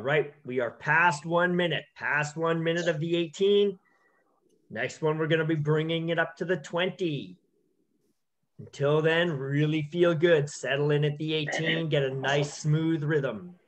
right, we are past 1 minute, of the 18. Next one, we're going to be bringing it up to the 20. Until then, really feel good. Settle in at the 18, get a nice smooth rhythm.